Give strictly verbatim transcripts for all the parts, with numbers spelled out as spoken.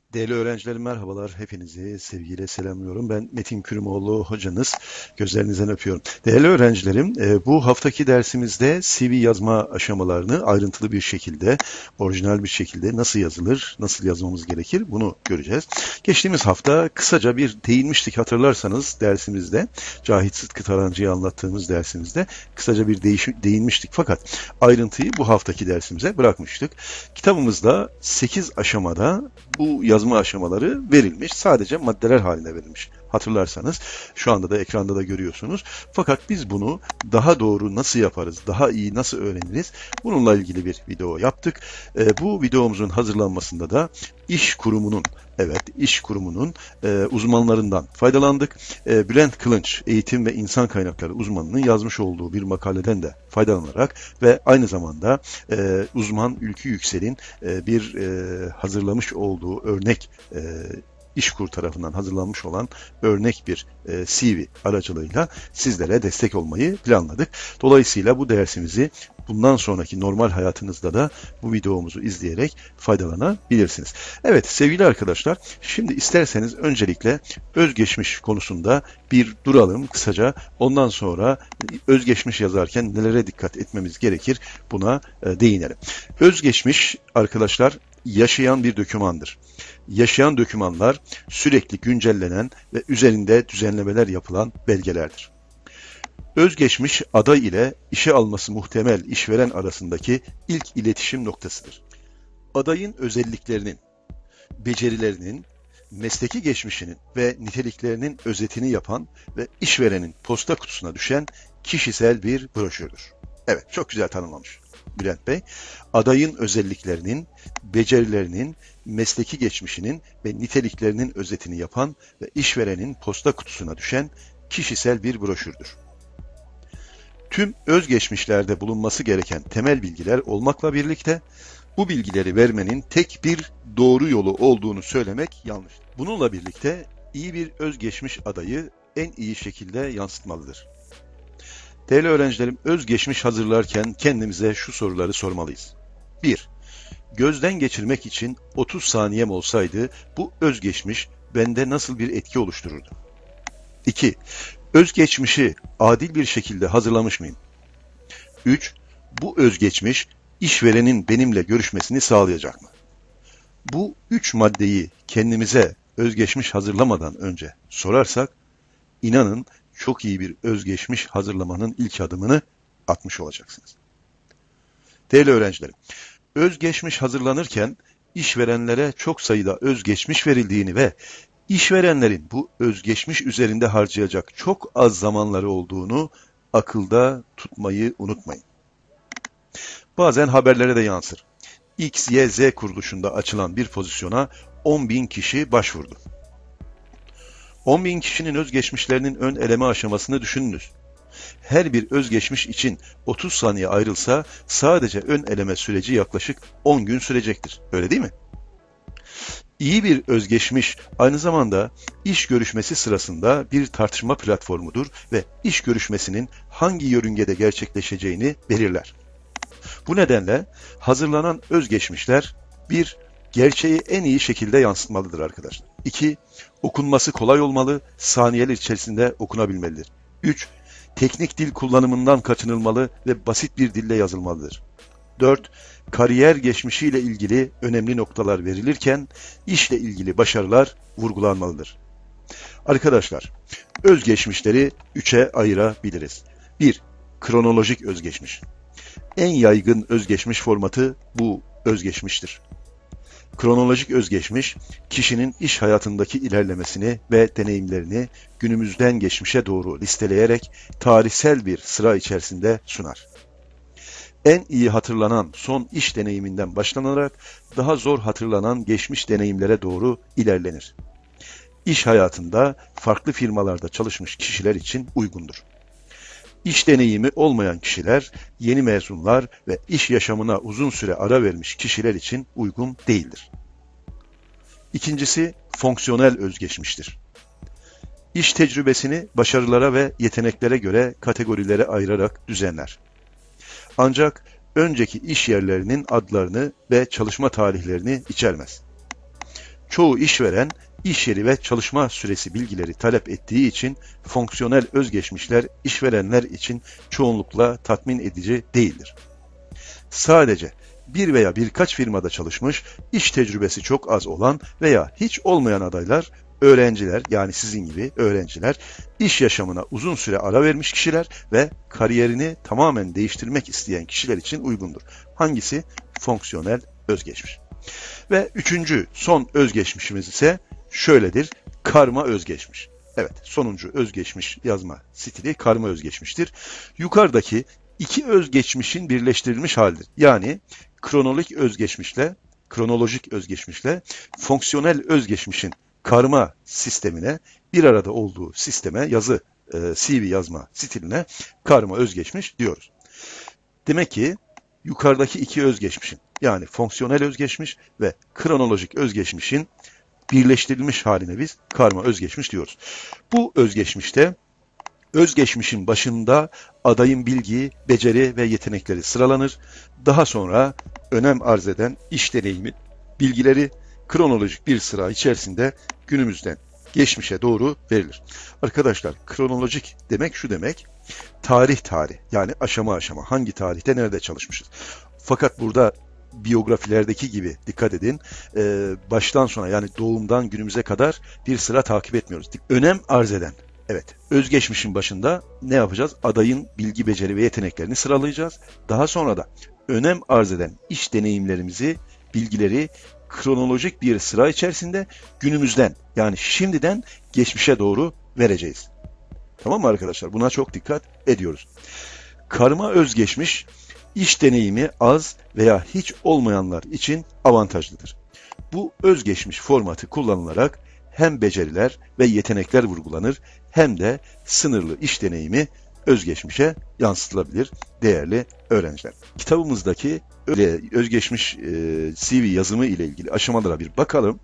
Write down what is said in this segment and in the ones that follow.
Değerli öğrencilerim merhabalar. Hepinizi sevgiyle selamlıyorum. Ben Metin Kürümoğlu hocanız. Gözlerinizden öpüyorum. Değerli öğrencilerim, e, bu haftaki dersimizde C V yazma aşamalarını ayrıntılı bir şekilde, orijinal bir şekilde nasıl yazılır, nasıl yazmamız gerekir bunu göreceğiz. Geçtiğimiz hafta kısaca bir değinmiştik hatırlarsanız dersimizde, Cahit Sıtkı Tarancı'yı anlattığımız dersimizde kısaca bir değiş değinmiştik. Fakat ayrıntıyı bu haftaki dersimize bırakmıştık. Kitabımızda sekiz aşamada bu yazma aşamaları verilmiş. Sadece maddeler halinde verilmiş. Hatırlarsanız şu anda da ekranda da görüyorsunuz. Fakat biz bunu daha doğru nasıl yaparız, daha iyi nasıl öğreniriz? Bununla ilgili bir video yaptık. E, bu videomuzun hazırlanmasında da iş kurumunun, evet iş kurumunun e, uzmanlarından faydalandık. E, Bülent Kılınç, eğitim ve insan kaynakları uzmanının yazmış olduğu bir makaleden de faydalanarak ve aynı zamanda e, uzman Ülkü Yüksel'in e, bir e, hazırlamış olduğu örnek e, İşkur tarafından hazırlanmış olan örnek bir e, C V aracılığıyla sizlere destek olmayı planladık. Dolayısıyla bu dersimizi bundan sonraki normal hayatınızda da bu videomuzu izleyerek faydalanabilirsiniz. Evet sevgili arkadaşlar, şimdi isterseniz öncelikle özgeçmiş konusunda bir duralım kısaca. Ondan sonra özgeçmiş yazarken nelere dikkat etmemiz gerekir buna e, değinelim. Özgeçmiş arkadaşlar yaşayan bir dokümandır. Yaşayan dokümanlar sürekli güncellenen ve üzerinde düzenlemeler yapılan belgelerdir. Özgeçmiş aday ile işe alması muhtemel işveren arasındaki ilk iletişim noktasıdır. Adayın özelliklerinin, becerilerinin, mesleki geçmişinin ve niteliklerinin özetini yapan ve işverenin posta kutusuna düşen kişisel bir broşürdür. Evet, çok güzel tanımlamış Bülent Bey. Adayın özelliklerinin, becerilerinin, mesleki geçmişinin ve niteliklerinin özetini yapan ve işverenin posta kutusuna düşen kişisel bir broşürdür. Tüm özgeçmişlerde bulunması gereken temel bilgiler olmakla birlikte bu bilgileri vermenin tek bir doğru yolu olduğunu söylemek yanlış. Bununla birlikte iyi bir özgeçmiş adayı en iyi şekilde yansıtmalıdır. Değerli öğrencilerim, özgeçmiş hazırlarken kendimize şu soruları sormalıyız. bir. Gözden geçirmek için otuz saniyem olsaydı bu özgeçmiş bende nasıl bir etki oluştururdu? iki. Özgeçmişi adil bir şekilde hazırlamış mıyım? üç. Bu özgeçmiş işverenin benimle görüşmesini sağlayacak mı? Bu üç maddeyi kendimize özgeçmiş hazırlamadan önce sorarsak, inanın çok iyi bir özgeçmiş hazırlamanın ilk adımını atmış olacaksınız. Değerli öğrencilerim, özgeçmiş hazırlanırken işverenlere çok sayıda özgeçmiş verildiğini ve işverenlerin bu özgeçmiş üzerinde harcayacak çok az zamanları olduğunu akılda tutmayı unutmayın. Bazen haberlere de yansır. X, Y, Z kuruluşunda açılan bir pozisyona on bin kişi başvurdu. on bin kişinin özgeçmişlerinin ön eleme aşamasını düşününüz. Her bir özgeçmiş için otuz saniye ayrılsa sadece ön eleme süreci yaklaşık on gün sürecektir. Öyle değil mi? İyi bir özgeçmiş aynı zamanda iş görüşmesi sırasında bir tartışma platformudur ve iş görüşmesinin hangi yörüngede gerçekleşeceğini belirler. Bu nedenle hazırlanan özgeçmişler bir Gerçeği en iyi şekilde yansıtmalıdır arkadaşlar. iki Okunması kolay olmalı, saniyeler içerisinde okunabilmelidir. üç Teknik dil kullanımından kaçınılmalı ve basit bir dille yazılmalıdır. dört Kariyer geçmişiyle ilgili önemli noktalar verilirken işle ilgili başarılar vurgulanmalıdır. Arkadaşlar, özgeçmişleri üçe ayırabiliriz. bir Kronolojik özgeçmiş. En yaygın özgeçmiş formatı bu özgeçmiştir. Kronolojik özgeçmiş, kişinin iş hayatındaki ilerlemesini ve deneyimlerini günümüzden geçmişe doğru listeleyerek tarihsel bir sıra içerisinde sunar. En iyi hatırlanan son iş deneyiminden başlanarak daha zor hatırlanan geçmiş deneyimlere doğru ilerlenir. İş hayatında farklı firmalarda çalışmış kişiler için uygundur. İş deneyimi olmayan kişiler, yeni mezunlar ve iş yaşamına uzun süre ara vermiş kişiler için uygun değildir. İkincisi, fonksiyonel özgeçmiştir. İş tecrübesini başarılara ve yeteneklere göre kategorilere ayırarak düzenler. Ancak önceki iş yerlerinin adlarını ve çalışma tarihlerini içermez. Çoğu işveren iş yeri ve çalışma süresi bilgileri talep ettiği için fonksiyonel özgeçmişler işverenler için çoğunlukla tatmin edici değildir. Sadece bir veya birkaç firmada çalışmış, iş tecrübesi çok az olan veya hiç olmayan adaylar, öğrenciler yani sizin gibi öğrenciler, iş yaşamına uzun süre ara vermiş kişiler ve kariyerini tamamen değiştirmek isteyen kişiler için uygundur. Hangisi? Fonksiyonel özgeçmiş. Ve üçüncü son özgeçmişimiz ise şöyledir: karma özgeçmiş. Evet, sonuncu özgeçmiş yazma stili karma özgeçmiştir. Yukarıdaki iki özgeçmişin birleştirilmiş halidir. Yani kronolojik özgeçmişle, kronolojik özgeçmişle fonksiyonel özgeçmişin karma sistemine, bir arada olduğu sisteme, yazı e, C V yazma stiline karma özgeçmiş diyoruz. Demek ki yukarıdaki iki özgeçmişin, yani fonksiyonel özgeçmiş ve kronolojik özgeçmişin birleştirilmiş haline biz karma özgeçmiş diyoruz. Bu özgeçmişte özgeçmişin başında adayın bilgi, beceri ve yetenekleri sıralanır. Daha sonra önem arz eden iş deneyimi bilgileri kronolojik bir sıra içerisinde günümüzden geçmişe doğru verilir. Arkadaşlar, kronolojik demek şu demek: tarih tarih, yani aşama aşama, hangi tarihte nerede çalışmışız. Fakat burada biyografilerdeki gibi dikkat edin, baştan sona, yani doğumdan günümüze kadar bir sıra takip etmiyoruz. Önem arz eden, evet, özgeçmişin başında ne yapacağız? Adayın bilgi, beceri ve yeteneklerini sıralayacağız. Daha sonra da önem arz eden iş deneyimlerimizi, bilgileri kronolojik bir sıra içerisinde günümüzden, yani şimdiden geçmişe doğru vereceğiz. Tamam mı arkadaşlar? Buna çok dikkat ediyoruz. Karma özgeçmiş, iş deneyimi az veya hiç olmayanlar için avantajlıdır. Bu özgeçmiş formatı kullanılarak hem beceriler ve yetenekler vurgulanır, hem de sınırlı iş deneyimi özgeçmişe yansıtılabilir değerli öğrenciler. Kitabımızdaki özgeçmiş C V yazımı ile ilgili aşamalara bir bakalım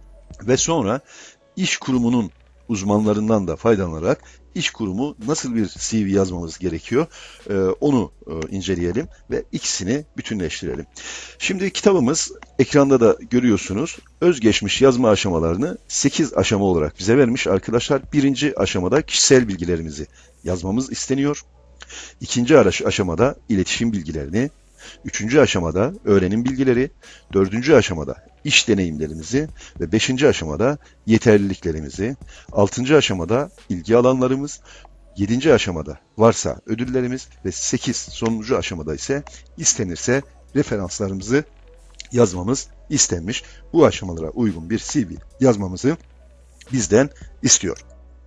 ve sonra iş kurumunun uzmanlarından da faydalanarak iş kurumu nasıl bir C V yazmamız gerekiyor onu inceleyelim ve ikisini bütünleştirelim. Şimdi kitabımız, ekranda da görüyorsunuz, özgeçmiş yazma aşamalarını sekiz aşama olarak bize vermiş arkadaşlar. Birinci aşamada kişisel bilgilerimizi yazmamız isteniyor. İkinci aşamada iletişim bilgilerini, üçüncü aşamada öğrenim bilgileri, dördüncü aşamada iş deneyimlerimizi ve beşinci aşamada yeterliliklerimizi, altıncı aşamada ilgi alanlarımız, yedinci aşamada varsa ödüllerimiz ve sekiz sonuncu aşamada ise istenirse referanslarımızı yazmamız istenmiş. Bu aşamalara uygun bir C V yazmamızı bizden istiyor.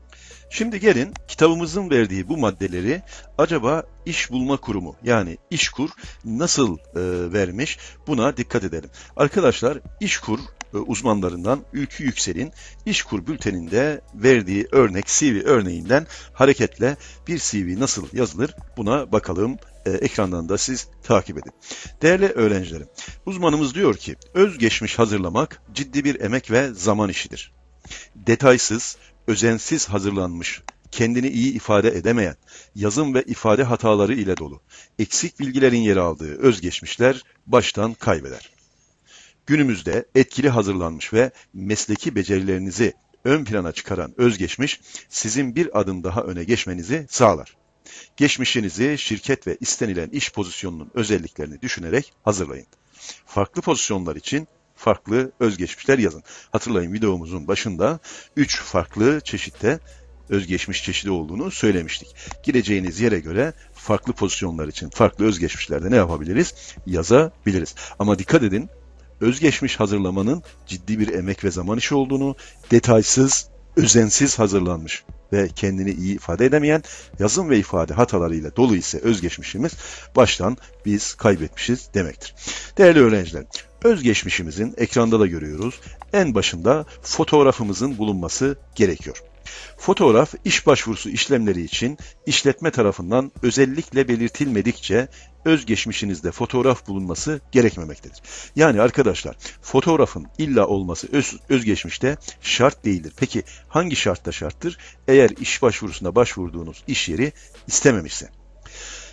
Şimdi gelin kitabımızın verdiği bu maddeleri acaba iş bulma kurumu, yani İşkur nasıl e, vermiş, buna dikkat edelim. Arkadaşlar, İşkur e, uzmanlarından Ülkü Yüksel'in İşkur bülteninde verdiği örnek C V örneğinden hareketle bir C V nasıl yazılır buna bakalım. E, ekrandan da siz takip edin. Değerli öğrencilerim, uzmanımız diyor ki özgeçmiş hazırlamak ciddi bir emek ve zaman işidir. Detaysız, özensiz hazırlanmış, kendini iyi ifade edemeyen, yazım ve ifade hataları ile dolu, eksik bilgilerin yer aldığı özgeçmişler baştan kaybeder. Günümüzde etkili hazırlanmış ve mesleki becerilerinizi ön plana çıkaran özgeçmiş, sizin bir adım daha öne geçmenizi sağlar. Geçmişinizi şirket ve istenilen iş pozisyonunun özelliklerini düşünerek hazırlayın. Farklı pozisyonlar için farklı özgeçmişler yazın. Hatırlayın, videomuzun başında üç farklı çeşitte özgeçmiş çeşidi olduğunu söylemiştik. Gireceğiniz yere göre farklı pozisyonlar için farklı özgeçmişlerde ne yapabiliriz? Yazabiliriz. Ama dikkat edin, özgeçmiş hazırlamanın ciddi bir emek ve zaman işi olduğunu, detaysız, özensiz hazırlanmış ve kendini iyi ifade edemeyen, yazım ve ifade hatalarıyla dolu ise özgeçmişimiz, baştan biz kaybetmişiz demektir. Değerli öğrenciler, özgeçmişimizin ekranda da görüyoruz, en başında fotoğrafımızın bulunması gerekiyor. Fotoğraf, iş başvurusu işlemleri için işletme tarafından özellikle belirtilmedikçe özgeçmişinizde fotoğraf bulunması gerekmemektedir. Yani arkadaşlar, fotoğrafın illa olması öz, özgeçmişte şart değildir. Peki hangi şartta şarttır? Eğer iş başvurusuna başvurduğunuz iş yeri istememişse.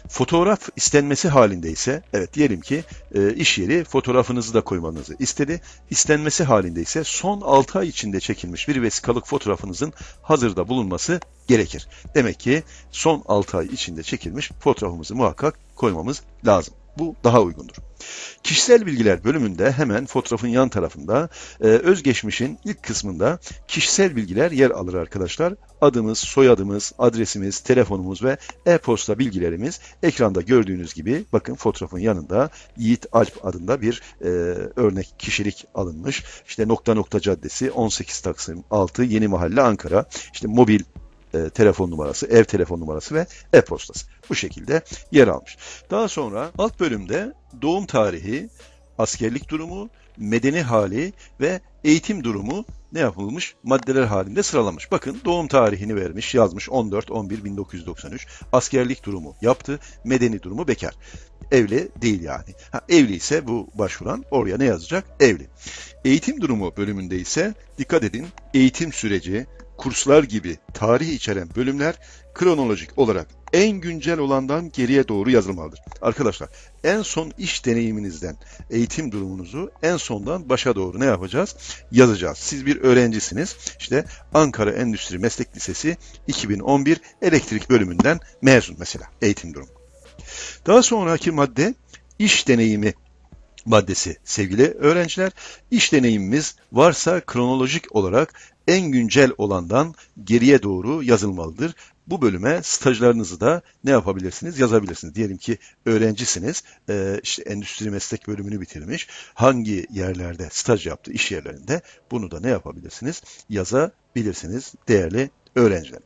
Fotoğraf istenmesi halindeyse, evet diyelim ki e, iş yeri fotoğrafınızı da koymanızı istedi. İstenmesi halindeyse son altı ay içinde çekilmiş bir vesikalık fotoğrafınızın hazırda bulunması gerekir. Demek ki son altı ay içinde çekilmiş fotoğrafımızı muhakkak koymamız lazım. Bu daha uygundur. Kişisel bilgiler bölümünde hemen fotoğrafın yan tarafında e, özgeçmişin ilk kısmında kişisel bilgiler yer alır arkadaşlar. Adımız, soyadımız, adresimiz, telefonumuz ve e-posta bilgilerimiz ekranda gördüğünüz gibi bakın fotoğrafın yanında Yiğit Alp adında bir e, örnek kişilik alınmış. İşte nokta nokta caddesi on sekiz Taksim altı Yeni Mahalle Ankara. İşte mobil E, telefon numarası, ev telefon numarası ve e-postası. Bu şekilde yer almış. Daha sonra alt bölümde doğum tarihi, askerlik durumu, medeni hali ve eğitim durumu ne yapılmış? Maddeler halinde sıralanmış. Bakın doğum tarihini vermiş, yazmış on dört on bir bin dokuz yüz doksan üç. Askerlik durumu yaptı, medeni durumu bekar. Evli değil yani. Ha, evli ise bu başvuran oraya ne yazacak? Evli. Eğitim durumu bölümünde ise dikkat edin eğitim süreci, kurslar gibi tarih içeren bölümler kronolojik olarak en güncel olandan geriye doğru yazılmalıdır. Arkadaşlar en son iş deneyiminizden eğitim durumunuzu en sondan başa doğru ne yapacağız? Yazacağız. Siz bir öğrencisiniz. İşte Ankara Endüstri Meslek Lisesi iki bin on bir elektrik bölümünden mezun mesela eğitim durumu. Daha sonraki madde iş deneyimi maddesi sevgili öğrenciler. İş deneyimimiz varsa kronolojik olarak en güncel olandan geriye doğru yazılmalıdır. Bu bölüme stajlarınızı da ne yapabilirsiniz? Yazabilirsiniz. Diyelim ki öğrencisiniz, işte endüstri meslek bölümünü bitirmiş. Hangi yerlerde staj yaptı, iş yerlerinde bunu da ne yapabilirsiniz? Yazabilirsiniz değerli öğrenciler.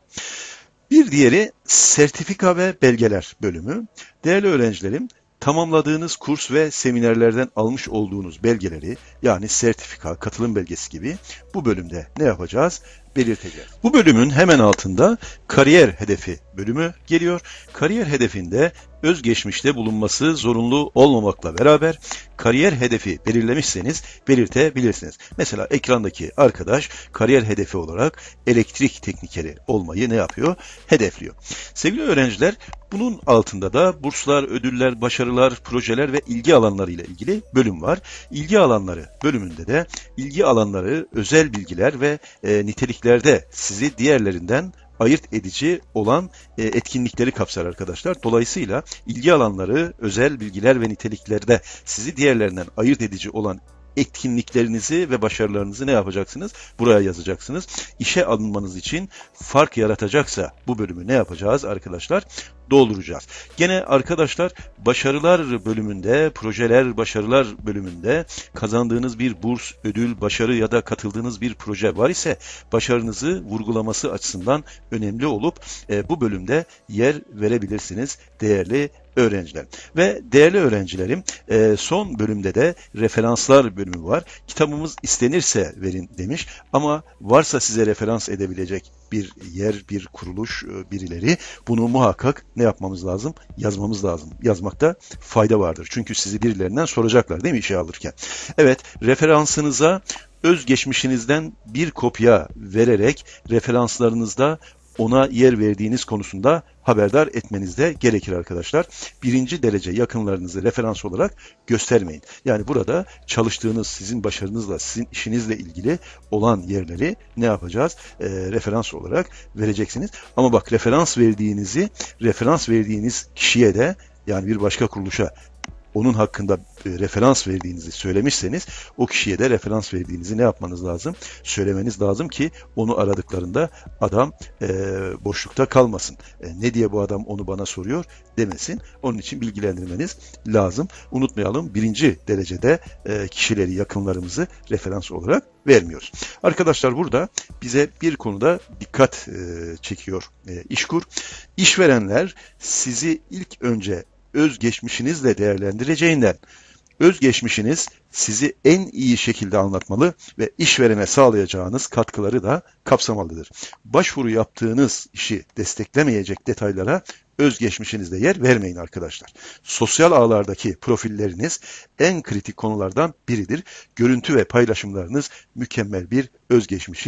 Bir diğeri sertifika ve belgeler bölümü. Değerli öğrencilerim, tamamladığınız kurs ve seminerlerden almış olduğunuz belgeleri yani sertifika, katılım belgesi gibi bu bölümde ne yapacağız? Belirteceğiz. Bu bölümün hemen altında kariyer hedefi bölümü geliyor. Kariyer hedefinde özgeçmişte bulunması zorunlu olmamakla beraber kariyer hedefi belirlemişseniz belirtebilirsiniz. Mesela ekrandaki arkadaş kariyer hedefi olarak elektrik teknikeri olmayı ne yapıyor? Hedefliyor. Sevgili öğrenciler, bunun altında da burslar, ödüller, başarılar, projeler ve ilgi alanları ile ilgili bölüm var. İlgi alanları bölümünde de ilgi alanları, özel bilgiler ve e, niteliklerde sizi diğerlerinden ayırt edici olan e, etkinlikleri kapsar arkadaşlar. Dolayısıyla ilgi alanları, özel bilgiler ve niteliklerde sizi diğerlerinden ayırt edici olan etkinliklerinizi ve başarılarınızı ne yapacaksınız? Buraya yazacaksınız. İşe alınmanız için fark yaratacaksa bu bölümü ne yapacağız arkadaşlar? Dolduracağız. Gene arkadaşlar başarılar bölümünde, projeler başarılar bölümünde kazandığınız bir burs, ödül, başarı ya da katıldığınız bir proje var ise başarınızı vurgulaması açısından önemli olup e, bu bölümde yer verebilirsiniz değerli öğrenciler. Ve değerli öğrencilerim e, son bölümde de referanslar bölümü var. Kitabımız istenirse verin demiş ama varsa size referans edebilecek bir yer, bir kuruluş, birileri bunu muhakkak ne yapmamız lazım? Yazmamız lazım. Yazmakta fayda vardır. Çünkü sizi birilerinden soracaklar değil mi işe alırken? Evet, referansınıza özgeçmişinizden bir kopya vererek referanslarınızda ona yer verdiğiniz konusunda haberdar etmeniz de gerekir arkadaşlar. Birinci derece yakınlarınızı referans olarak göstermeyin. Yani burada çalıştığınız, sizin başarınızla, sizin işinizle ilgili olan yerleri ne yapacağız? E, referans olarak vereceksiniz. Ama bak referans verdiğinizi, referans verdiğiniz kişiye de yani bir başka kuruluşa onun hakkında referans verdiğinizi söylemişseniz o kişiye de referans verdiğinizi ne yapmanız lazım? Söylemeniz lazım ki onu aradıklarında adam e, boşlukta kalmasın. E, ne diye bu adam onu bana soruyor demesin. Onun için bilgilendirmeniz lazım. Unutmayalım birinci derecede e, kişileri, yakınlarımızı referans olarak vermiyoruz. Arkadaşlar burada bize bir konuda dikkat e, çekiyor e, İşkur. İşverenler sizi ilk önce özgeçmişinizle değerlendireceğinden özgeçmişiniz sizi en iyi şekilde anlatmalı ve işverene sağlayacağınız katkıları da kapsamalıdır. Başvuru yaptığınız işi desteklemeyecek detaylara özgeçmişinizde yer vermeyin arkadaşlar. Sosyal ağlardaki profilleriniz en kritik konulardan biridir. Görüntü ve paylaşımlarınız mükemmel bir özgeçmişi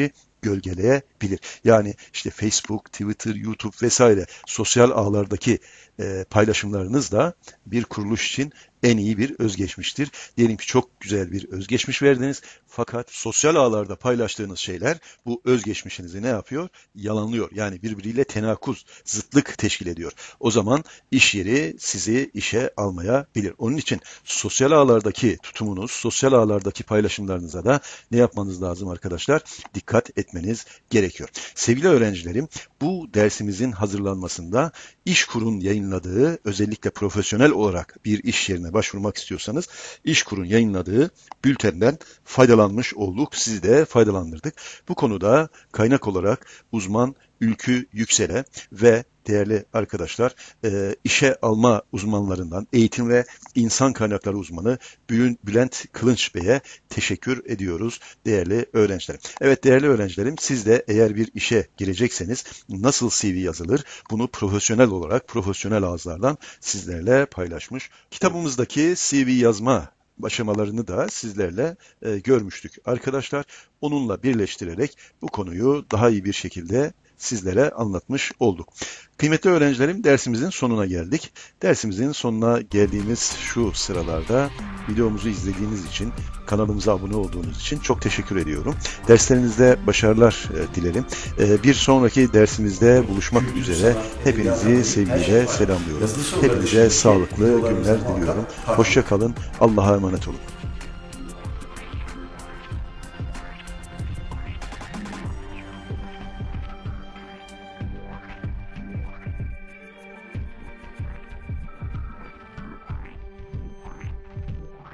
gölgeleyebilir. Yani işte Facebook, Twitter, YouTube vesaire sosyal ağlardaki e, paylaşımlarınız da bir kuruluş için en iyi bir özgeçmiştir. Diyelim ki çok güzel bir özgeçmiş verdiniz fakat sosyal ağlarda paylaştığınız şeyler bu özgeçmişinizi ne yapıyor? Yalanlıyor. Yani birbiriyle tenakuz, zıtlık teşkil ediyor. O zaman iş yeri sizi işe almayabilir. Onun için sosyal ağlardaki tutumunuz, sosyal ağlardaki paylaşımlarınıza da ne yapmanız lazım arkadaşlar? Dikkat etmeniz gerekiyor. Sevgili öğrencilerim, bu dersimizin hazırlanmasında İşkur'un yayınladığı, özellikle profesyonel olarak bir iş yerine başvurmak istiyorsanız İşkur'un yayınladığı bültenden faydalanmış olduk. Sizi de faydalandırdık. Bu konuda kaynak olarak uzman Ülkü Yüksel'e ve değerli arkadaşlar e, işe alma uzmanlarından eğitim ve insan kaynakları uzmanı Bülent Kılınç Bey'e teşekkür ediyoruz değerli öğrencilerim. Evet değerli öğrencilerim, siz de eğer bir işe girecekseniz nasıl C V yazılır bunu profesyonel olarak profesyonel ağızlardan sizlerle paylaşmış. Kitabımızdaki C V yazma aşamalarını da sizlerle e, görmüştük arkadaşlar. Onunla birleştirerek bu konuyu daha iyi bir şekilde sizlere anlatmış olduk. Kıymetli öğrencilerim, dersimizin sonuna geldik. Dersimizin sonuna geldiğimiz şu sıralarda videomuzu izlediğiniz için, kanalımıza abone olduğunuz için çok teşekkür ediyorum. Derslerinizde başarılar e, dilerim. E, bir sonraki dersimizde buluşmak üzere hepinizi sevgiyle selamlıyorum. Hepinize sağlıklı günler diliyorum. Hoşça kalın. Allah'a emanet olun.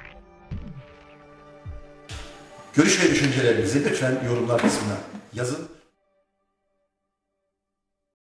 Görüş ve düşüncelerinizi lütfen yorumlar kısmına yazın.